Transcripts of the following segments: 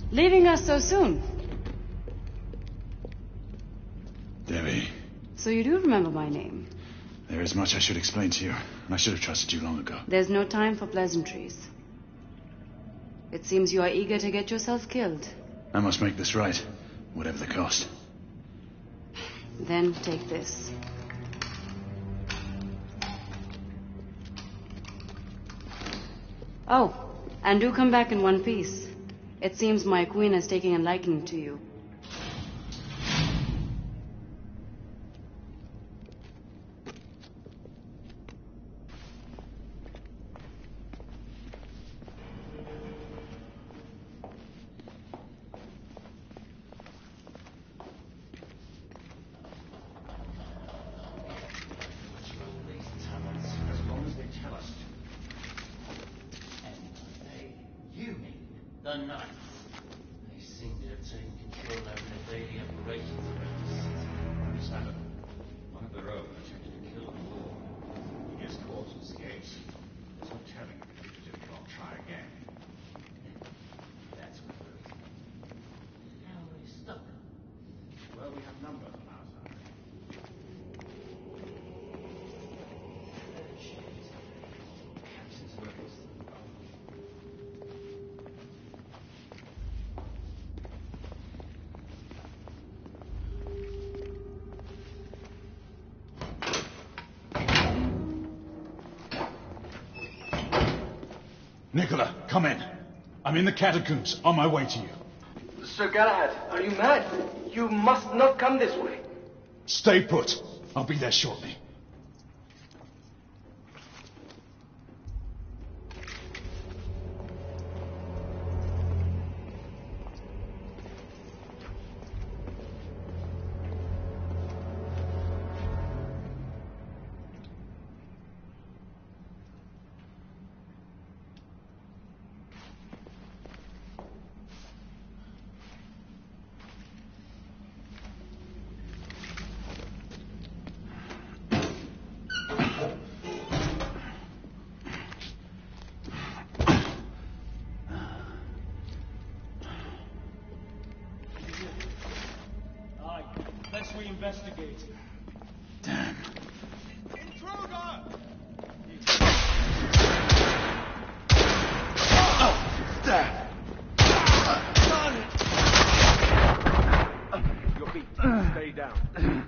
Leaving us so soon. Devi. So you do remember my name? There is much I should explain to you, and I should have trusted you long ago. There's no time for pleasantries. It seems you are eager to get yourself killed. I must make this right, whatever the cost. Then take this. Oh, and do come back in one piece. It seems my queen is taking a liking to you. The knife. They seem to have taken control over the daily operations around the city. Miss Adam, one of their own attempted to kill them all. He gets caught and escapes. There's no telling if he did not try again. That's what it is. How are we stuck? Well, we have numbers on our side. Captain's orders. Nicola, come in. I'm in the catacombs, on my way to you. Sir Galahad, are you mad? You must not come this way. Stay put. I'll be there shortly. Let's reinvestigate. Damn. Intruder! Your feet. Stay down.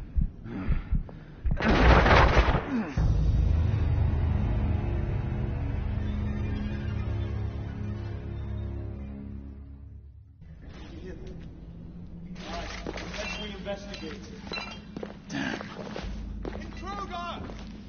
Let's reinvestigate. Damn. Intruder!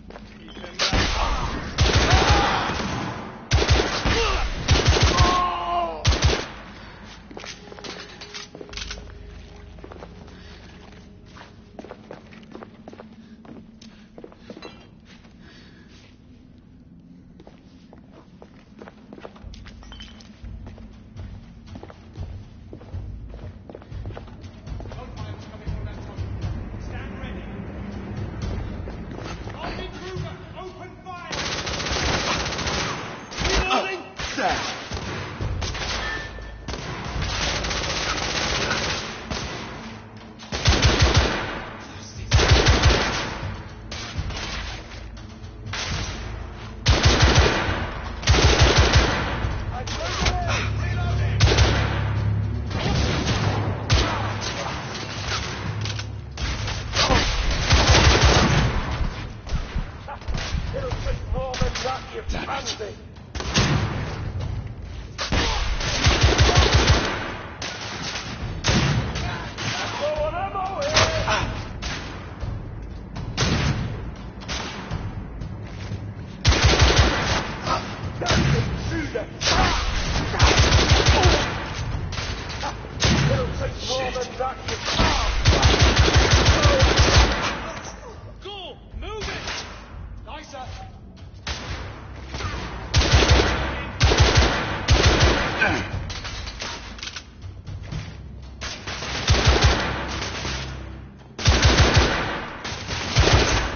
Go! Move it! Nicer!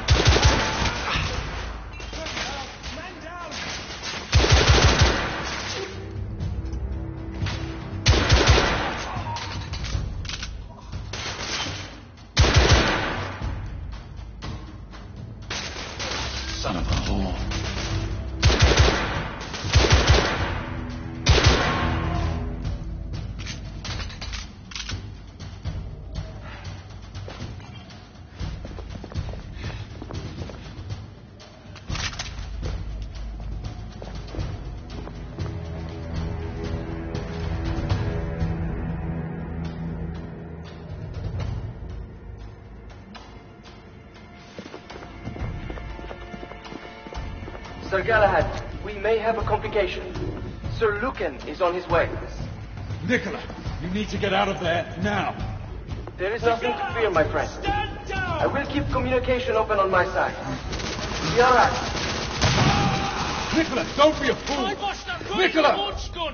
Man down! Son of a whore. Sir Galahad, we may have a complication. Sir Lucan is on his way. Nicola, you need to get out of there now. There is nothing to fear, my friend. Stand down! I will keep communication open on my side. Be alright. Nicola, don't be a fool! Nicola! Launch gun!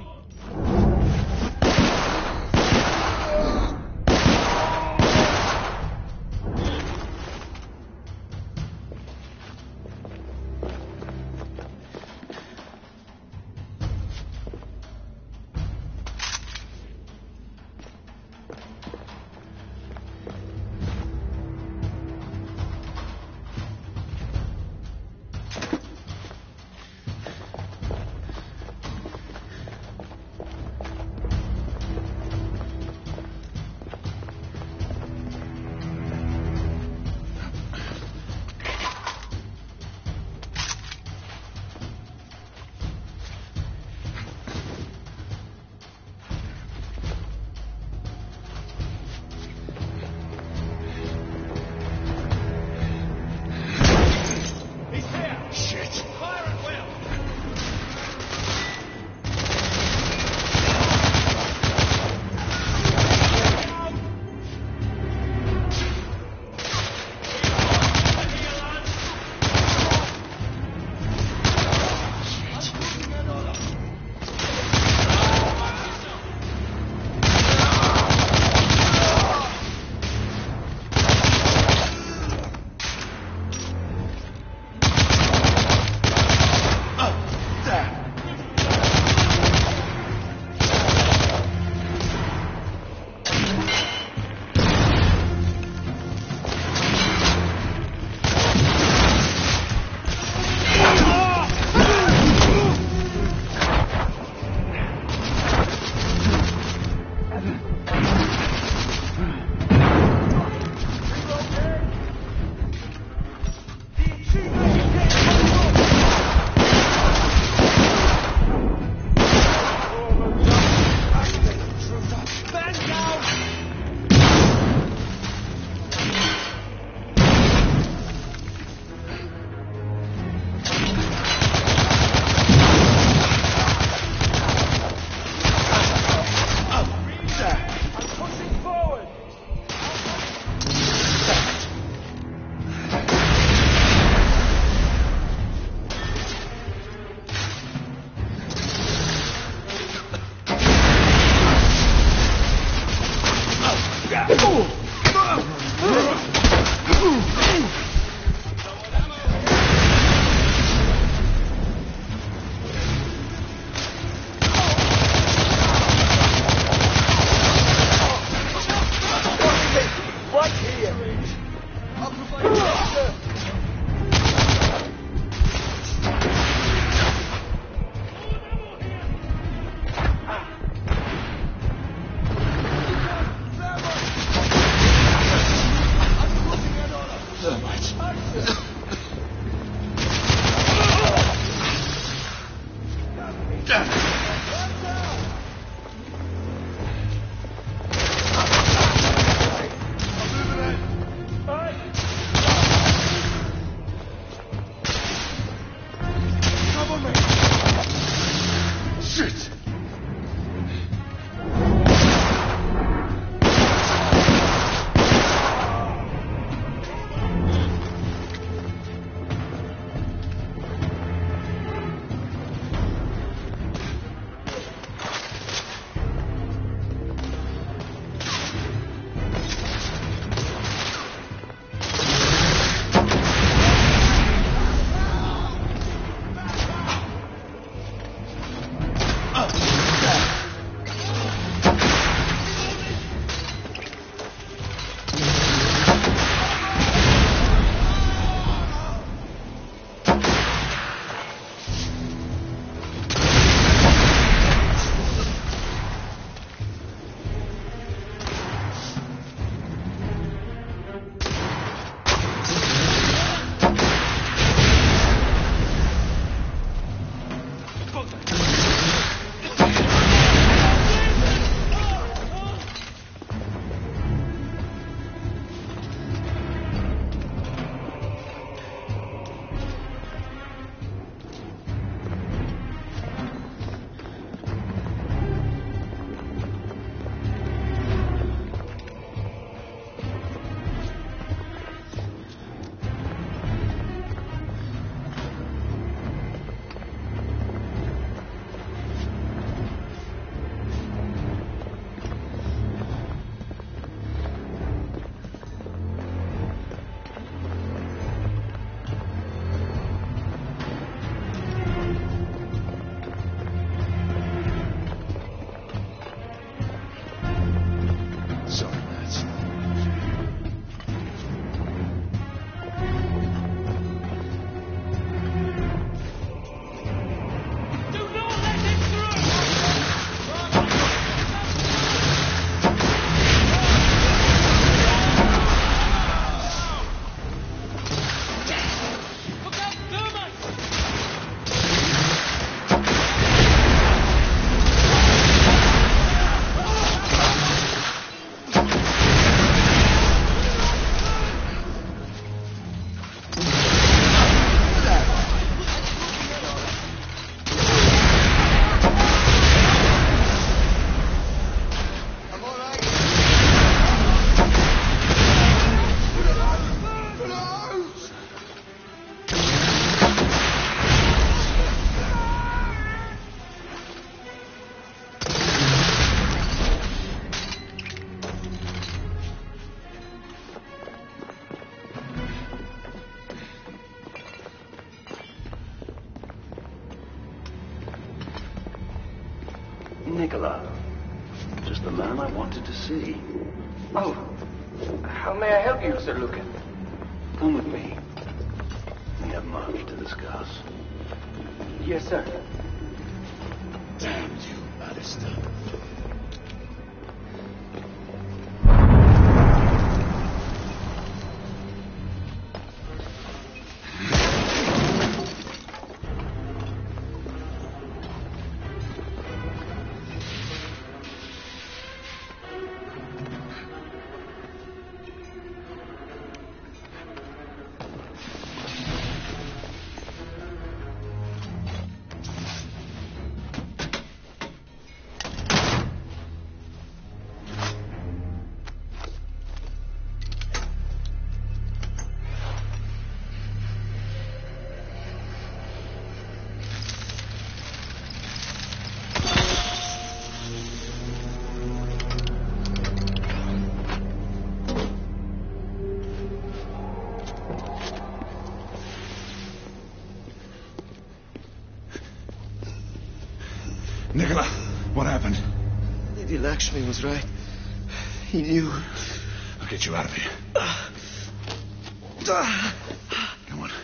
Nicola. Just the man I wanted to see. Oh, how may I help you, Sir Lucan? Come with me. We have much to discuss. Yes, sir. Damn you, Alistair. Nicola, what happened? Lady Lakshmi was right. He knew. I'll get you out of here. Come on.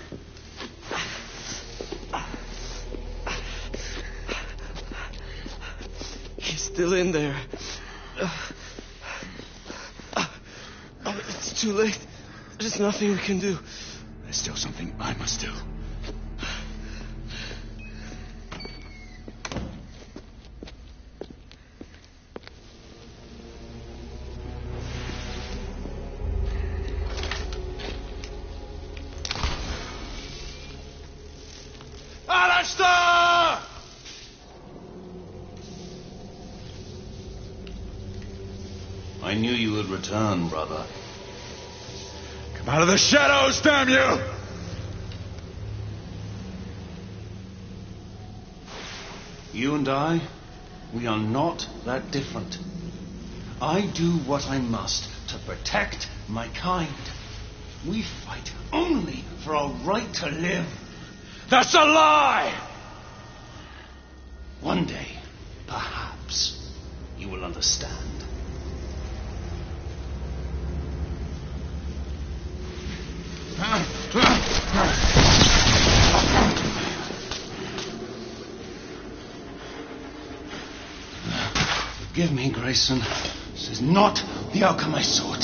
He's still in there. It's too late. There's nothing we can do. There's still something I must do. Alistair! I knew you would return, brother. Come out of the shadows, damn you! You and I, we are not that different. I do what I must to protect my kind. We fight only for our right to live. That's a lie! One day, perhaps, you will understand. Forgive me, Grayson. This is not the outcome I sought.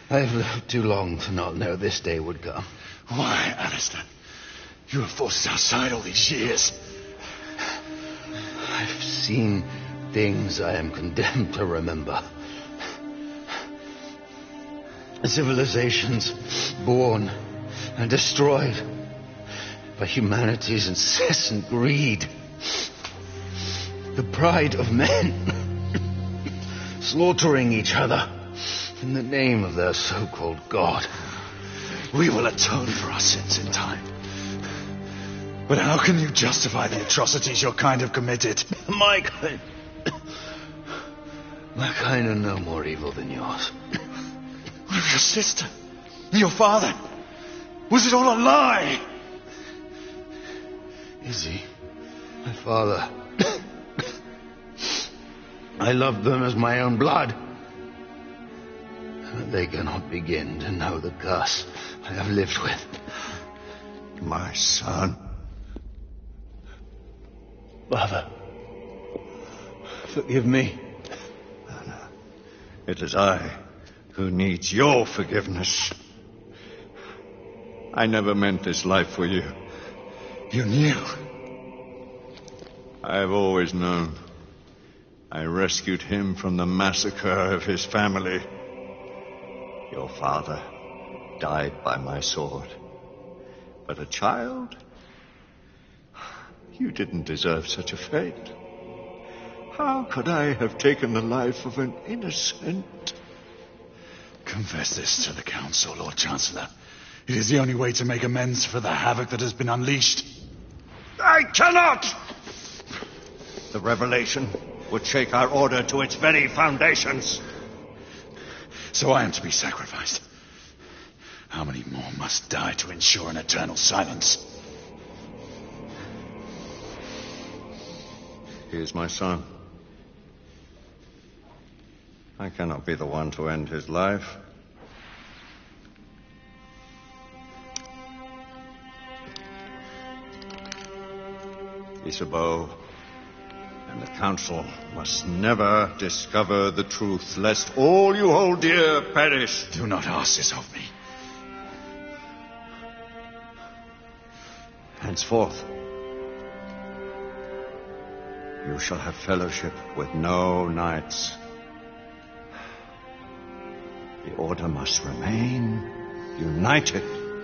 I've lived too long to not know this day would come. Why, Alistair? You have fought us outside all these years. I've seen things I am condemned to remember. Civilizations born and destroyed by humanity's incessant greed. The pride of men slaughtering each other in the name of their so-called God. We will atone for our sins in time. But how can you justify the atrocities your kind have committed? My kind are no more evil than yours. What of your sister? Your father? Was it all a lie? Izzy, my father. I loved them as my own blood. But they cannot begin to know the curse I have lived with. My son. Father, forgive me. Anna, it is I who needs your forgiveness. I never meant this life for you. You knew. I've always known. I rescued him from the massacre of his family. Your father died by my sword. But a child? You didn't deserve such a fate. How could I have taken the life of an innocent? Confess this to the Council, Lord Chancellor. It is the only way to make amends for the havoc that has been unleashed. I cannot! The revelation would shake our order to its very foundations. So I am to be sacrificed. How many more must die to ensure an eternal silence? He is my son. I cannot be the one to end his life. Isabeau and the Council must never discover the truth, lest all you hold dear perish. Do not ask this of me. Henceforth, you shall have fellowship with no knights. The Order must remain united.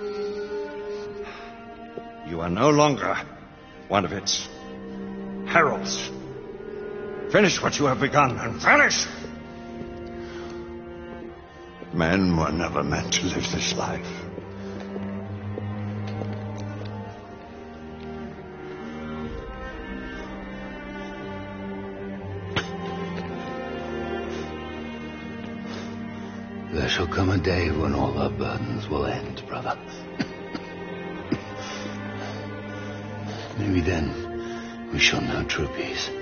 You are no longer one of its heralds. Finish what you have begun and vanish! Men were never meant to live this life. There shall come a day when all our burdens will end, brother. Maybe then we shall know true peace.